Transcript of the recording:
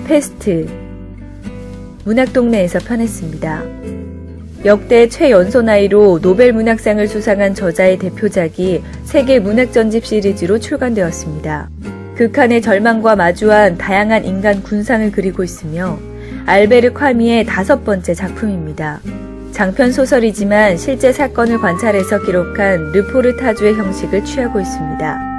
페스트. 문학동네에서 편했습니다. 역대 최연소 나이로 노벨 문학상을 수상한 저자의 대표작이 세계 문학 전집 시리즈로 출간되었습니다. 극한의 절망과 마주한 다양한 인간 군상을 그리고 있으며 알베르 콰미의 5번째 작품입니다. 장편 소설이지만 실제 사건을 관찰해서 기록한 르포르타주의 형식을 취하고 있습니다.